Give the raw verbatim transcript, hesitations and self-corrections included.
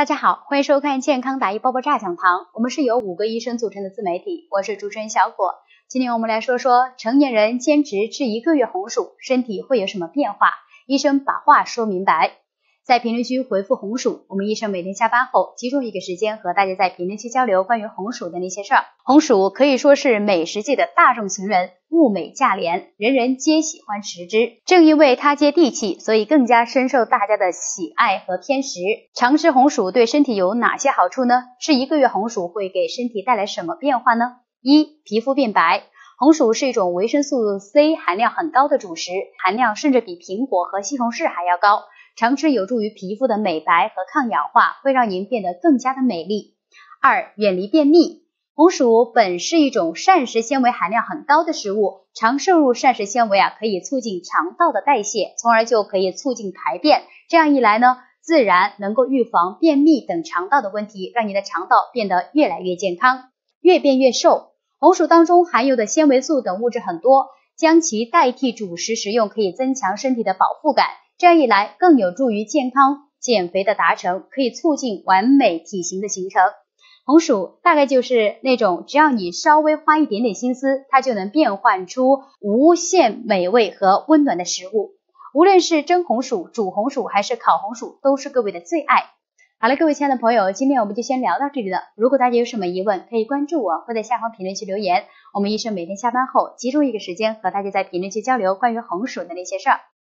大家好，欢迎收看健康答疑爆爆炸讲堂，我们是由五个医生组成的自媒体，我是主持人小果。今天我们来说说成年人坚持吃一个月红薯，身体会有什么变化？医生把话说明白。在评论区回复红薯，我们医生每天下班后集中一个时间和大家在评论区交流关于红薯的那些事儿。红薯可以说是美食界的大众情人，物美价廉，人人皆喜欢食之。正因为它接地气，所以更加深受大家的喜爱和偏食。常吃红薯对身体有哪些好处呢？吃一个月红薯会给身体带来什么变化呢？一、皮肤变白。红薯是一种维生素 C 含量很高的主食，含量甚至比苹果和西红柿还要高。常吃有助于皮肤的美白和抗氧化，会让您变得更加的美丽。二、远离便秘。红薯本是一种膳食纤维含量很高的食物，常摄入膳食纤维啊，可以促进肠道的代谢，从而就可以促进排便。这样一来呢，自然能够预防便秘等肠道的问题，让你的肠道变得越来越健康，越变越瘦。红薯当中含有的纤维素等物质很多，将其代替主食食用，可以增强身体的饱腹感。这样一来，更有助于健康减肥的达成，可以促进完美体型的形成。红薯大概就是那种只要你稍微花一点点心思，它就能变换出无限美味和温暖的食物。无论是蒸红薯、煮红薯还是烤红薯，都是各位的最爱。好了，各位亲爱的朋友，今天我们就先聊到这里了。如果大家有什么疑问，可以关注我或在下方评论区留言。我们医生每天下班后集中一个时间和大家在评论区交流关于红薯的那些事儿。